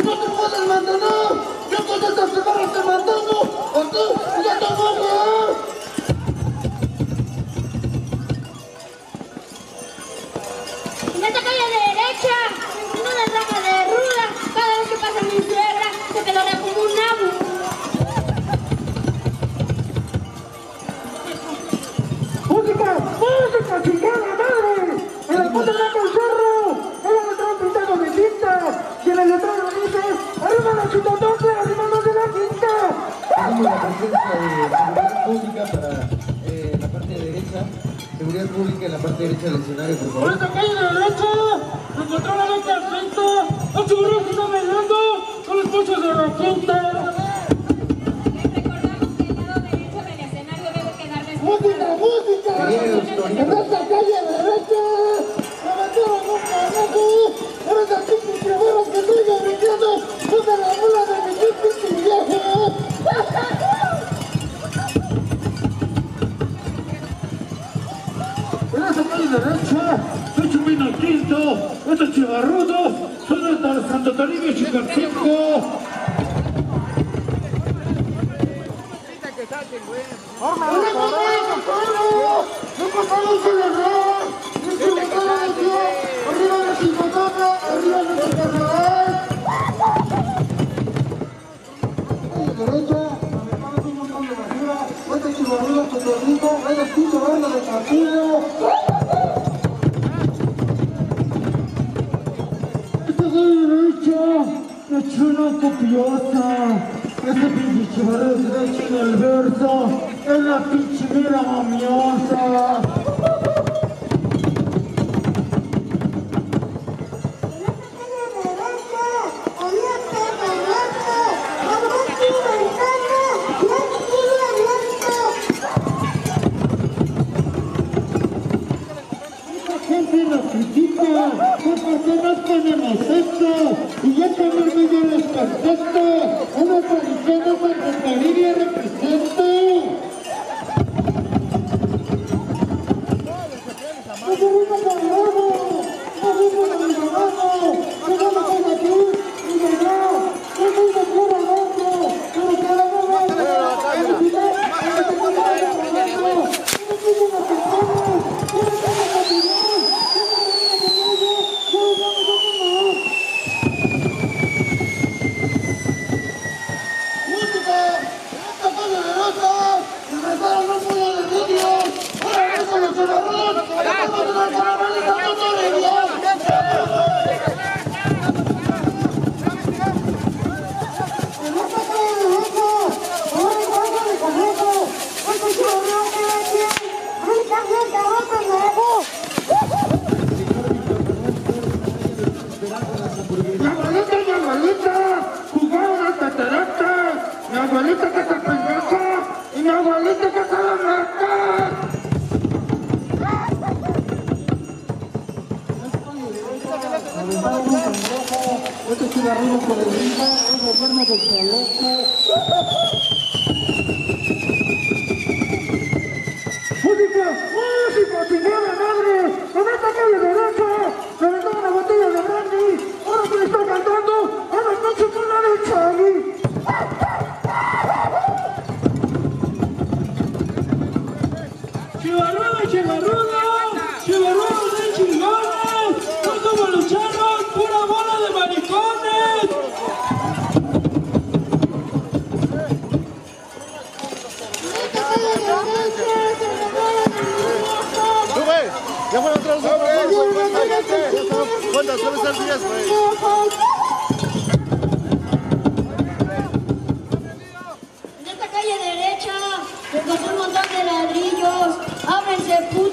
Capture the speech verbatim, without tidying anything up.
no te puedes mantener, yo con estas semanas te mantengo, aquí ya te voy a... En esta calle de derecha, en una rama de ruda, cada vez que pasa mi suegra, se pelorea como un nabo. ¡Música! ¡Música, chingada madre! ¡En el puto blanco el cerro! ¡Ella me trae pintado de tinta! ¡Y en el letrero dice: ¡arriba la chitotote! ¡Arriba los de la tinta! Tenemos la presencia de seguridad pública para eh, la parte derecha. Seguridad pública en la parte derecha del escenario, por ¡Por favor. esta calle de derecha! ¡Encontró la loca cinta! ¡El churro que está bailando con los pochos de la quinta! ¡Música, música! ¡En esta calle derecha! ¡Me metieron un canaco! ¡Eres el chiquis primeros que estoy brincando! ¡Puta la mula de mi chiquis viejo! En esta calle derecha, soy Chumino Quinto, estos chivarrudos son de Santo Toribio y Chicarcinco. ¡Arriba la chingotona! ¡Arriba la chingotona! Derecha, aventamos un montón de basura, este chivarrudo que te digo, es el pinche barrio de Castillo. Esta calle derecha, es una copiosa. Ese pinche chivarrudo que está echando el verso, es la pinche mira mamiosa. Gente nos critica, ¿por qué nos ponemos esto? Y ya que no me dio los contextos, una tradición de Santa Toribio representa. ¡No subimos al lobo! ¡No subimos al lobo! ¡No vamos a aquí! ¡Y de no! ¡No soy de puro loco! ¡Pero que la no va a ver! ¡El final! ¡El que te va a ver! ¡No me quiten las personas! ¡No me quiten la opinión! ¡Música! ¡Esta calle de rosa! ¡Y rezaron un puño de niños! ¡Ahora eso lo se lo roban! ¡Vamos a tener caravana y tanto todo el día! ¡En esta calle de rosa! ¡Ahora el barrio de Conejo! ¡Este es el barrio que le tiene! ¡Ahorita bien, cabrón, pendejo! ¡Mi abuelita, mi abuelita! ¡Jugaron al tatarata! ¡Mi abuelita que está pendeja! ¡Y mi abuelita que está la marca! Este cigarrillo por el ritmo, el gobierno del chaleco. ¡Música! ¡Música! ¡Chingada madre! ¡En esta calle derecha! ¡Se le toma una botella de brandy! ¡Ahora que le está cantando! ¡Ahora pinche una de Charlie! ¡Chivarrudo, chivarrudo! ¡Chivarrudos de chingones! ¡No somos los charros! ¡Pura bola de maricones! Ya fueron otros dos. ¿Cuántas? Suele ser diez, güey. En esta calle derecha, encontré un montón de ladrillos. Ábrense, putos.